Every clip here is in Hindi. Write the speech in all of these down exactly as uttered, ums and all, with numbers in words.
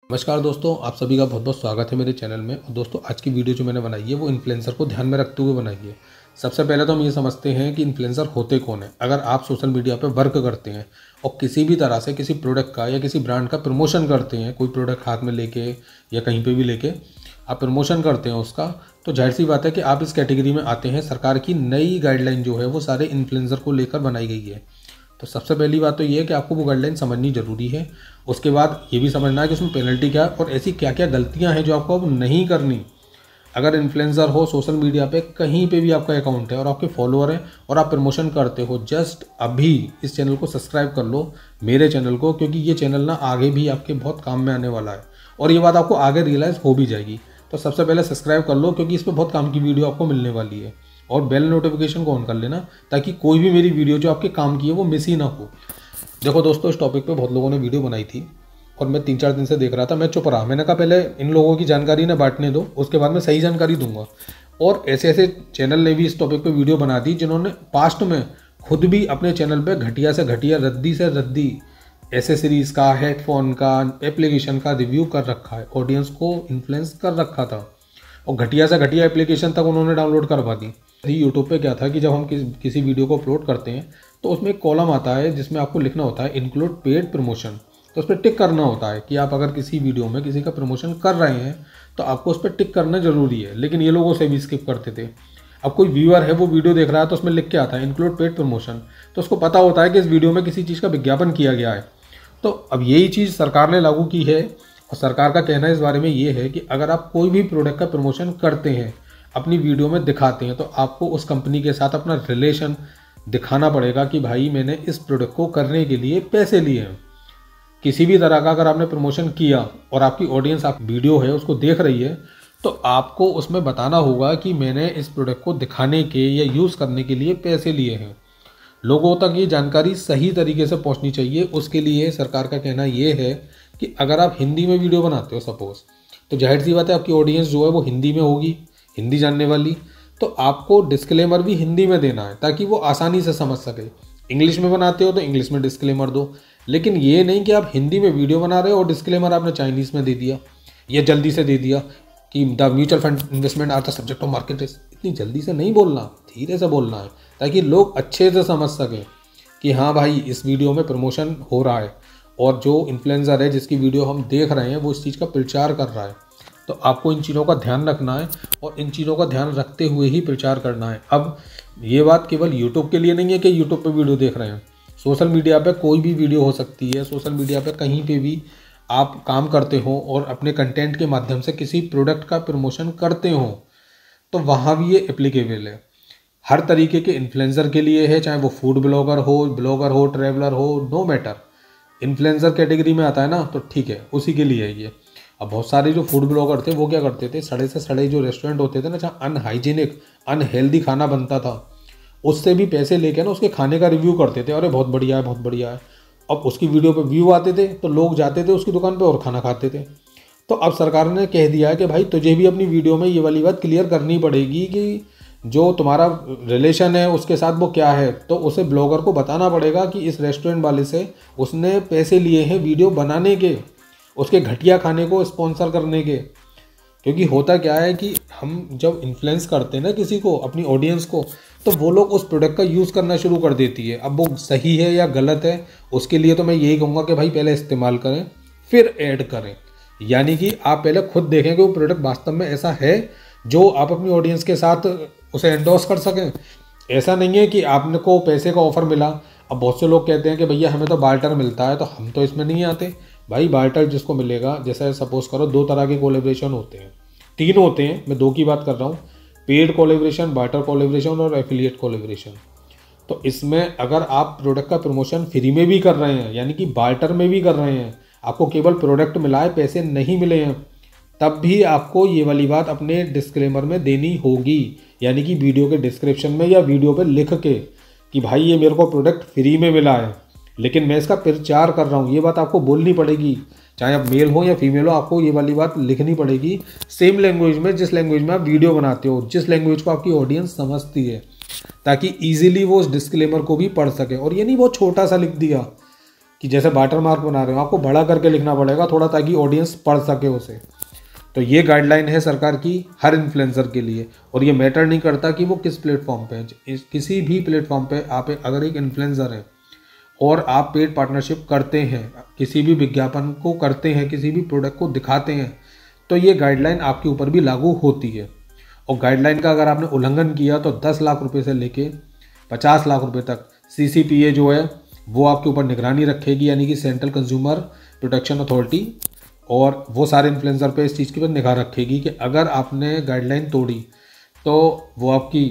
नमस्कार दोस्तों, आप सभी का बहुत बहुत स्वागत है मेरे चैनल में। और दोस्तों, आज की वीडियो जो मैंने बनाई है वो इन्फ्लुएंसर को ध्यान में रखते हुए बनाई है। सबसे पहले तो हम ये समझते हैं कि इन्फ्लुएंसर होते कौन है। अगर आप सोशल मीडिया पे वर्क करते हैं और किसी भी तरह से किसी प्रोडक्ट का या किसी ब्रांड का प्रमोशन करते हैं, कोई प्रोडक्ट हाथ में लेके या कहीं पर भी लेके आप प्रमोशन करते हैं उसका, तो जाहिर सी बात है कि आप इस कैटेगरी में आते हैं। सरकार की नई गाइडलाइन जो है वो सारे इन्फ्लुएंसर को लेकर बनाई गई है। तो सबसे पहली बात तो ये है कि आपको वो गाइडलाइन समझनी ज़रूरी है। उसके बाद ये भी समझना है कि उसमें पेनल्टी क्या है और ऐसी क्या क्या गलतियां हैं जो आपको अब नहीं करनी। अगर इन्फ्लुएंसर हो, सोशल मीडिया पे कहीं पे भी आपका अकाउंट है और आपके फॉलोअर हैं और आप प्रमोशन करते हो, जस्ट अभी इस चैनल को सब्सक्राइब कर लो, मेरे चैनल को, क्योंकि ये चैनल ना आगे भी आपके बहुत काम में आने वाला है और ये बात आपको आगे रियलाइज़ हो भी जाएगी। तो सबसे पहले सब्सक्राइब कर लो, क्योंकि इस पर बहुत काम की वीडियो आपको मिलने वाली है। और बेल नोटिफिकेशन को ऑन कर लेना ताकि कोई भी मेरी वीडियो जो आपके काम की है वो मिस ही ना हो। देखो दोस्तों, इस टॉपिक पे बहुत लोगों ने वीडियो बनाई थी और मैं तीन चार दिन से देख रहा था, मैं चुप रहा। मैंने कहा पहले इन लोगों की जानकारी ना बांटने दो, उसके बाद मैं सही जानकारी दूंगा। और ऐसे ऐसे चैनल ने भी इस टॉपिक पे वीडियो बना दी जिन्होंने पास्ट में खुद भी अपने चैनल पे घटिया से घटिया, रद्दी से रद्दी एसेसरीज का, हेडफोन का, एप्लीकेशन का रिव्यू कर रखा है, ऑडियंस को इन्फ्लुएंस कर रखा था और घटिया से घटिया एप्लीकेशन तक उन्होंने डाउनलोड करवा दी। यूट्यूब पे क्या था कि जब हम किस, किसी वीडियो को अपलोड करते हैं तो उसमें एक कॉलम आता है जिसमें आपको लिखना होता है इंक्लूड पेड प्रमोशन। तो उस पर टिक करना होता है कि आप अगर किसी वीडियो में किसी का प्रमोशन कर रहे हैं तो आपको उस पर टिक करना जरूरी है। लेकिन ये लोगों से भी स्किप करते थे। अब कोई व्यूअर है, वो वीडियो देख रहा है तो उसमें लिख के आता है इंक्लूड पेड प्रमोशन, तो उसको पता होता है कि इस वीडियो में किसी चीज़ का विज्ञापन किया गया है। तो अब यही चीज़ सरकार ने लागू की है और सरकार का कहना इस बारे में ये है कि अगर आप कोई भी प्रोडक्ट का प्रमोशन करते हैं, अपनी वीडियो में दिखाते हैं, तो आपको उस कंपनी के साथ अपना रिलेशन दिखाना पड़ेगा कि भाई मैंने इस प्रोडक्ट को करने के लिए पैसे लिए हैं। किसी भी तरह का अगर आपने प्रमोशन किया और आपकी ऑडियंस, आप वीडियो है उसको देख रही है, तो आपको उसमें बताना होगा कि मैंने इस प्रोडक्ट को दिखाने के या यूज़ करने के लिए पैसे लिए हैं। लोगों तक ये जानकारी सही तरीके से पहुंचनी चाहिए। उसके लिए सरकार का कहना ये है कि अगर आप हिंदी में वीडियो बनाते हो सपोज, तो जाहिर सी बात है आपकी ऑडियंस जो है वो हिंदी में होगी, हिंदी जानने वाली, तो आपको डिस्क्लेमर भी हिंदी में देना है ताकि वो आसानी से समझ सके। इंग्लिश में बनाते हो तो इंग्लिश में डिस्क्लेमर दो, लेकिन ये नहीं कि आप हिंदी में वीडियो बना रहे हो और डिस्क्लेमर आपने चाइनीज़ में दे दिया या जल्दी से दे दिया कि the mutual fund investment are the subject of market risk. इतनी जल्दी से नहीं बोलना, धीरे से बोलना है ताकि लोग अच्छे से समझ सकें कि हाँ भाई इस वीडियो में प्रमोशन हो रहा है और जो इन्फ्लुएंसर है जिसकी वीडियो हम देख रहे हैं वो इस चीज़ का प्रचार कर रहा है। तो आपको इन चीज़ों का ध्यान रखना है और इन चीज़ों का ध्यान रखते हुए ही प्रचार करना है। अब ये बात केवल यूट्यूब के लिए नहीं है कि यूट्यूब पे वीडियो देख रहे हैं, सोशल मीडिया पे कोई भी वीडियो हो सकती है। सोशल मीडिया पे कहीं पे भी आप काम करते हो और अपने कंटेंट के माध्यम से किसी प्रोडक्ट का प्रमोशन करते हो तो वहाँ भी ये एप्लीकेबल है। हर तरीके के इन्फ्लुएंसर के लिए है, चाहे वो फूड ब्लॉगर हो, ब्लॉगर हो, ट्रैवलर हो, नो मैटर। इन्फ्लुएंसर कैटेगरी में आता है ना, तो ठीक है, उसी के लिए है ये। अब बहुत सारे जो फूड ब्लॉगर थे वो क्या करते थे, सड़े से सड़े जो रेस्टोरेंट होते थे ना, जहाँ अनहाइजीनिक अनहेल्दी खाना बनता था, उससे भी पैसे लेके ना उसके खाने का रिव्यू करते थे। अरे बहुत बढ़िया है, बहुत बढ़िया है। अब उसकी वीडियो पे व्यू आते थे तो लोग जाते थे उसकी दुकान पे और खाना खाते थे। तो अब सरकार ने कह दिया है कि भाई तुझे भी अपनी वीडियो में ये वाली बात क्लियर करनी पड़ेगी कि जो तुम्हारा रिलेशन है उसके साथ वो क्या है। तो उसे ब्लॉगर को बताना पड़ेगा कि इस रेस्टोरेंट वाले से उसने पैसे लिए हैं वीडियो बनाने के, उसके घटिया खाने को स्पॉन्सर करने के। क्योंकि होता क्या है कि हम जब इन्फ्लुएंस करते हैं ना किसी को, अपनी ऑडियंस को, तो वो लोग उस प्रोडक्ट का यूज़ करना शुरू कर देती है। अब वो सही है या गलत है, उसके लिए तो मैं यही कहूँगा कि भाई पहले इस्तेमाल करें फिर ऐड करें। यानी कि आप पहले खुद देखें कि वो प्रोडक्ट वास्तव में ऐसा है जो आप अपनी ऑडियंस के साथ उसे एंडोर्स कर सकें। ऐसा नहीं है कि आपने को पैसे का ऑफर मिला। अब बहुत से लोग कहते हैं कि भैया हमें तो बार्टर मिलता है तो हम तो इसमें नहीं आते। भाई बार्टर जिसको मिलेगा, जैसे सपोज करो दो तरह के कोलेब्रेशन होते हैं, तीन होते हैं, मैं दो की बात कर रहा हूँ, पेड कोलेब्रेशन, बार्टर कोलेब्रेशन और एफिलिएट कोलेब्रेशन। तो इसमें अगर आप प्रोडक्ट का प्रमोशन फ्री में भी कर रहे हैं, यानी कि बार्टर में भी कर रहे हैं, आपको केवल प्रोडक्ट मिला है, पैसे नहीं मिले हैं, तब भी आपको ये वाली बात अपने डिस्क्लेमर में देनी होगी। यानी कि वीडियो के डिस्क्रिप्शन में या वीडियो पे लिख के कि भाई ये मेरे को प्रोडक्ट फ्री में मिला है लेकिन मैं इसका प्रचार कर रहा हूँ, ये बात आपको बोलनी पड़ेगी। चाहे आप मेल हो या फीमेल हो, आपको ये वाली बात लिखनी पड़ेगी सेम लैंग्वेज में, जिस लैंग्वेज में आप वीडियो बनाते हो, जिस लैंग्वेज को आपकी ऑडियंस समझती है, ताकि ईजिली वो उस डिस्क्लेमर को भी पढ़ सके। और ये नहीं बहुत छोटा सा लिख दिया कि जैसे वाटर मार्क बना रहे हो आपको बड़ा करके लिखना पड़ेगा थोड़ा, ताकि ऑडियंस पढ़ सके उसे। तो ये गाइडलाइन है सरकार की हर इन्फ्लुएंसर के लिए, और ये मैटर नहीं करता कि वो किस प्लेटफॉर्म पे है। किसी भी प्लेटफॉर्म पे आप अगर एक इन्फ्लुएंसर हैं और आप पेड पार्टनरशिप करते हैं, किसी भी विज्ञापन को करते हैं, किसी भी प्रोडक्ट को दिखाते हैं, तो ये गाइडलाइन आपके ऊपर भी लागू होती है। और गाइडलाइन का अगर आपने उल्लंघन किया तो दस लाख रुपए से लेके पचास लाख रुपए तक सी सी पी ए जो है वो आपके ऊपर निगरानी रखेगी, यानी कि सेंट्रल कंज्यूमर प्रोटेक्शन अथॉरिटी, और वो सारे इन्फ्लुएंसर पे इस चीज़ की निगाह रखेगी कि अगर आपने गाइडलाइन तोड़ी तो वो आपकी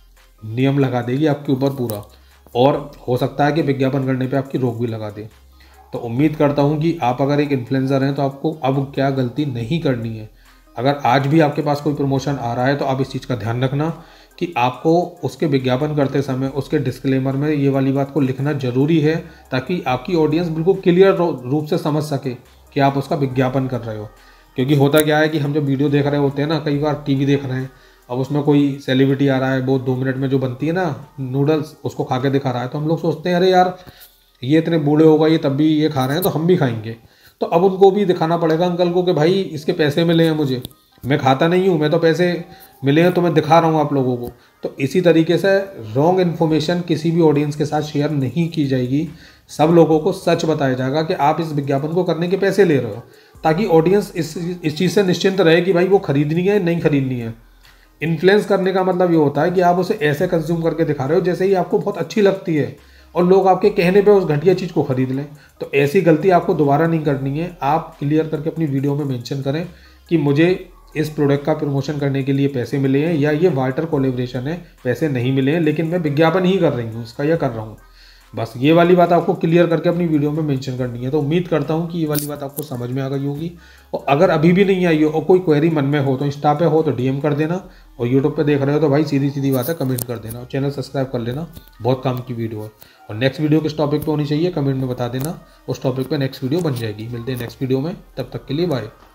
नियम लगा देगी आपके ऊपर पूरा, और हो सकता है कि विज्ञापन करने पे आपकी रोक भी लगा दे। तो उम्मीद करता हूँ कि आप अगर एक इन्फ्लुएंसर हैं तो आपको अब क्या गलती नहीं करनी है। अगर आज भी आपके पास कोई प्रमोशन आ रहा है तो आप इस चीज़ का ध्यान रखना कि आपको उसके विज्ञापन करते समय उसके डिस्क्लेमर में ये वाली बात को लिखना ज़रूरी है, ताकि आपकी ऑडियंस बिल्कुल क्लियर रूप से समझ सके कि आप उसका विज्ञापन कर रहे हो। क्योंकि होता क्या है कि हम जब वीडियो देख रहे होते हैं ना, कई बार टीवी देख रहे हैं, अब उसमें कोई सेलिब्रिटी आ रहा है, वो दो मिनट में जो बनती है ना नूडल्स, उसको खा के दिखा रहा है, तो हम लोग सोचते हैं अरे यार ये इतने बूढ़े हो गए ये तब भी ये खा रहे हैं तो हम भी खाएंगे। तो अब उनको भी दिखाना पड़ेगा अंकल को कि भाई इसके पैसे मिले हैं मुझे, मैं खाता नहीं हूँ, मैं तो पैसे मिले हैं तो मैं दिखा रहा हूँ आप लोगों को। तो इसी तरीके से रॉन्ग इन्फॉर्मेशन किसी भी ऑडियंस के साथ शेयर नहीं की जाएगी। सब लोगों को सच बताया जाएगा कि आप इस विज्ञापन को करने के पैसे ले रहे हो, ताकि ऑडियंस इस इस चीज़ से निश्चिंत रहे कि भाई वो खरीदनी है नहीं खरीदनी है। इन्फ्लुएंस करने का मतलब ये होता है कि आप उसे ऐसे कंज्यूम करके दिखा रहे हो जैसे ही आपको बहुत अच्छी लगती है, और लोग आपके कहने पे उस घटिया चीज़ को खरीद लें। तो ऐसी गलती आपको दोबारा नहीं करनी है। आप क्लियर करके अपनी वीडियो में मेंशन करें कि मुझे इस प्रोडक्ट का प्रमोशन करने के लिए पैसे मिले हैं, या ये वाटर कोलेब्रेशन है पैसे नहीं मिले हैं, लेकिन मैं विज्ञापन ही कर रही हूँ इसका या कर रहा हूँ। बस ये वाली बात आपको क्लियर करके अपनी वीडियो में मेंशन करनी है। तो उम्मीद करता हूँ कि ये वाली बात आपको समझ में आ गई होगी। और अगर अभी भी नहीं आई हो और कोई क्वेरी मन में हो तो इंस्टा पे हो तो डी एम कर देना, और यूट्यूब पे देख रहे हो तो भाई सीधी सीधी बात है कमेंट कर देना, और चैनल सब्सक्राइब कर लेना, बहुत काम की वीडियो है। और नेक्स्ट वीडियो किस टॉपिक पे होनी चाहिए कमेंट में बता देना, उस टॉपिक पे नेक्स्ट वीडियो बन जाएगी। मिलते हैं नेक्स्ट वीडियो में, तब तक के लिए बाय।